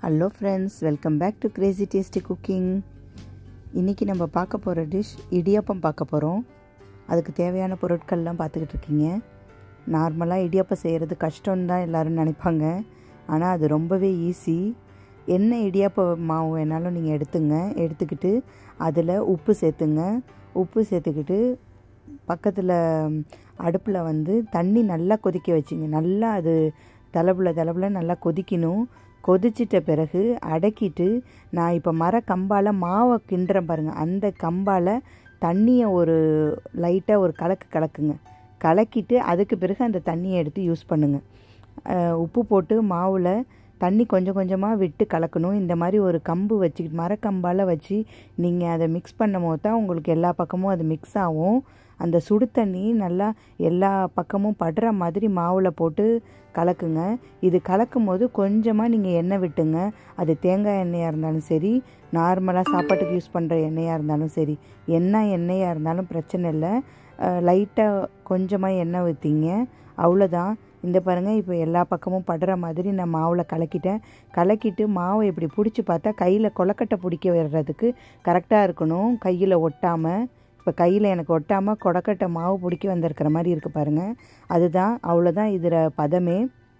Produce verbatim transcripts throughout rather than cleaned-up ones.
Hello friends, welcome back to crazy tasty cooking. இன்றைக்கி நம்ம பார்க்க போகிற டிஷ் இடியாப்பம் பார்க்க போகிறோம். அதுக்கு தேவையான பொருட்கள்லாம் பார்த்துக்கிட்டு இருக்கீங்க. நார்மலாக இடியாப்பம் செய்கிறது கஷ்டம்னு தான் எல்லோரும் நினைப்பாங்க. ஆனால் அது ரொம்பவே ஈஸி. என்ன இடியாப்ப மாவு வேணாலும் நீங்கள் எடுத்துங்க. எடுத்துக்கிட்டு அதில் உப்பு சேர்த்துங்க. உப்பு சேர்த்துக்கிட்டு பக்கத்தில் அடுப்பில் வந்து தண்ணி நல்லா கொதிக்க வச்சிங்க. நல்லா அது தலபுல தலபுல நல்லா கொதிக்கணும். கொதிச்சிட்ட பிறகு அடக்கிட்டு நான் இப்போ மர கம்பால் மாவை கிண்டுறேன் பாருங்கள். அந்த கம்பால் தண்ணியை ஒரு லைட்டாக ஒரு கலக்கு கலக்குங்க. கலக்கிட்டு அதுக்கு பிறகு அந்த தண்ணியை எடுத்து யூஸ் பண்ணுங்கள். உப்பு போட்டு மாவில் தண்ணி கொஞ்சம் கொஞ்சமாக விட்டு கலக்கணும். இந்த மாதிரி ஒரு கம்பு வச்சுக்கிட்டு மரக்கம்பால் வச்சு நீங்கள் அதை மிக்ஸ் பண்ணும் போது தான் உங்களுக்கு எல்லா பக்கமும் அது மிக்ஸ் ஆகும். அந்த சுடு தண்ணி நல்லா எல்லா பக்கமும் படுற மாதிரி மாவில் போட்டு கலக்குங்க. இது கலக்கும் போது கொஞ்சமாக நீங்கள் எண்ணெய் விட்டுங்க. அது தேங்காய் எண்ணெயாக இருந்தாலும் சரி, நார்மலாக சாப்பாட்டுக்கு யூஸ் பண்ணுற எண்ணெயாக இருந்தாலும் சரி, என்ன எண்ணெயாக இருந்தாலும் பிரச்சனை இல்லை. லைட்டாக கொஞ்சமாக எண்ணெய் ஊற்றிங்க. அவ்வளோதான். இந்த பாருங்கள், இப்போ எல்லா பக்கமும் படுற மாதிரி நான் மாவில் கலக்கிட்டேன். கலக்கிட்டு மாவை இப்படி பிடிச்சி பார்த்தா கையில் கொலக்கட்டை பிடிக்க வர்றதுக்கு கரெக்டாக இருக்கணும், கையில் ஒட்டாமல். இப்போ கையில் எனக்கு ஒட்டாமல் கொடக்கட்டை மாவு பிடிக்க வந்திருக்கிற மாதிரி இருக்குது பாருங்கள். அதுதான், அவ்வளோதான் இதில் பதமே.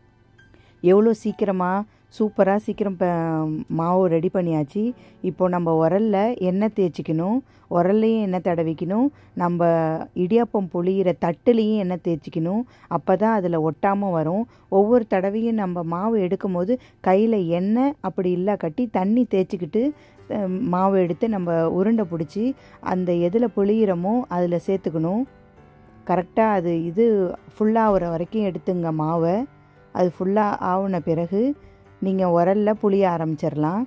எவ்வளோ சீக்கிரமாக சூப்பராக சீக்கிரம் இப்போ மாவு ரெடி பண்ணியாச்சு. இப்போது நம்ம உரலில் எண்ணெய் தேய்ச்சிக்கணும். உரல்லையும் எண்ணெய் தடவிக்கணும். நம்ம இடியாப்பம் புளியிற தட்டுலேயும் எண்ணெய் தேய்ச்சிக்கணும். அப்போ தான் அதில் ஒட்டாமல் வரும். ஒவ்வொரு தடவையும் நம்ம மாவு எடுக்கும் போது கையில் எண்ணெய் அப்படி இல்லை கட்டி தண்ணி தேய்ச்சிக்கிட்டு மாவு எடுத்து நம்ம உருண்டை பிடிச்சி அந்த எதில் புளியிறமோ அதில் சேர்த்துக்கணும். கரெக்டாக அது இது ஃபுல்லாக ஆகிற வரைக்கும் எடுத்துங்க மாவை. அது ஃபுல்லாக ஆகின பிறகு நீங்கள் உரலில் புளிய ஆரம்பிச்சிடலாம்.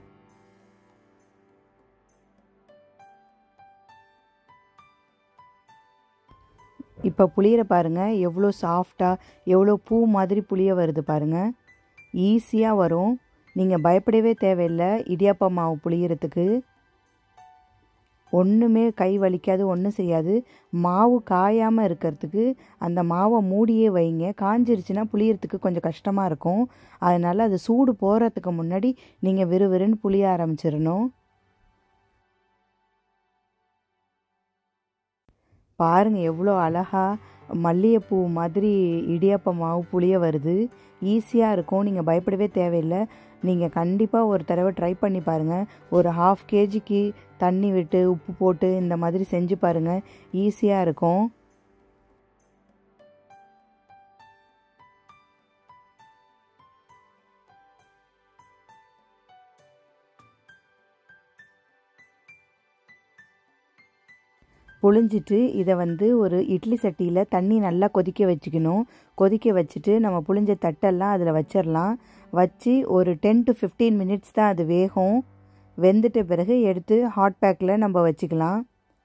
இப்போ புளியிற பாருங்கள், எவ்வளோ சாஃப்டாக எவ்வளோ பூ மாதிரி புளிய வருது பாருங்கள். ஈஸியாக வரும். நீங்கள் பயப்படவே தேவையில்லை இடியாப்ப மாவு புளியறதுக்கு. ஒன்றுமே கை வலிக்காது, ஒன்றும் செய்யாது. மாவு காயாமல் இருக்கிறதுக்கு அந்த மாவை மூடியே வைங்க. காஞ்சிருச்சுன்னா புளியறதுக்கு கொஞ்சம் கஷ்டமாக இருக்கும். அதனால் அது சூடு போகிறதுக்கு முன்னாடி நீங்கள் விறுவிறுன்னு புளிய ஆரம்பிச்சிடணும். பாருங்கள் எவ்வளோ அழகாக மல்லிகைப்பூ மாதிரி இடியாப்ப மாவு புளிய வருது. ஈஸியாக இருக்கும். நீங்கள் பயப்படவே தேவையில்லை. நீங்கள் கண்டிப்பாக ஒரு தடவை ட்ரை பண்ணி பாருங்கள். ஒரு ஹாஃப் கேஜிக்கு தண்ணி விட்டு உப்பு போட்டு இந்த மாதிரி செஞ்சு பாருங்கள். ஈஸியாக இருக்கும். புழிஞ்சிட்டு இதை வந்து ஒரு இட்லி சட்டியில் தண்ணி நல்லா கொதிக்க வச்சுக்கணும். கொதிக்க வச்சுட்டு நம்ம புழிஞ்ச தட்டெல்லாம் அதில் வச்சிடலாம். வச்சு ஒரு டென் டு ஃபிஃப்டீன் மினிட்ஸ் தான் அது வேகும். வெந்துட்ட பிறகு எடுத்து ஹாட் பேக்கில் நம்ம வச்சுக்கலாம்.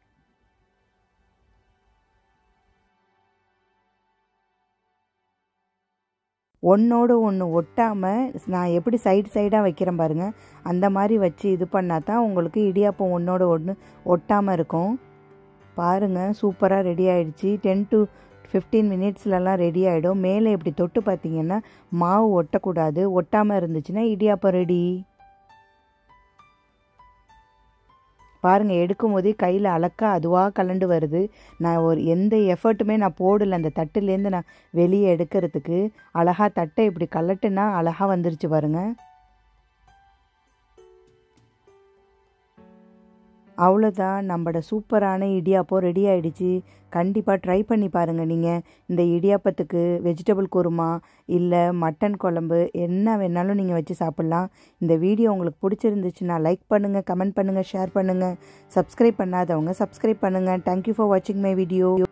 ஒன்றோடு ஒன்று ஒட்டாமல் நான் எப்படி சைடு சைடாக வைக்கிறேன் பாருங்கள். அந்த மாதிரி வச்சு இது பண்ணால் தான் உங்களுக்கு இடியாப்பம் ஒன்றோட ஒன்று ஒட்டாமல் இருக்கும். பாருங்கள், சூப்பராக ரெடி ஆகிடுச்சு. டென் டு ஃபிஃப்டீன் மினிட்ஸ்லலாம் ரெடி ஆகிடும். மேலே இப்படி தொட்டு பார்த்தீங்கன்னா மாவு ஒட்டக்கூடாது. ஒட்டாமல் இருந்துச்சுன்னா இடியாப்பம் ரெடி. பாருங்கள், எடுக்கும் போதே கையில் அலக்கா அதுவாக கலண்டு வருது. நான் ஒரு எந்த எஃபர்ட்டுமே நான் போடலை அந்த தட்டுலேருந்து நான் வெளியே எடுக்கிறதுக்கு. அழகாக தட்டை இப்படி கலட்டுனா அழகாக வந்துருச்சு பாருங்கள். அவ்வளோதான், நம்மளோட சூப்பரான இடியாப்பம் ரெடி ஆகிடுச்சு. கண்டிப்பாக ட்ரை பண்ணி பாருங்கள். நீங்கள் இந்த இடியாப்பத்துக்கு வெஜிடபிள் குருமா இல்லை மட்டன் குழம்பு என்ன வேணாலும் நீங்கள் வச்சு சாப்பிட்லாம். இந்த வீடியோ உங்களுக்கு பிடிச்சிருந்துச்சுன்னா லைக் பண்ணுங்கள், கமெண்ட் பண்ணுங்கள், ஷேர் பண்ணுங்கள். சப்ஸ்கிரைப் பண்ணாதவங்க சப்ஸ்கிரைப் பண்ணுங்கள். தேங்க்யூ ஃபார் வாட்சிங் மை வீடியோ.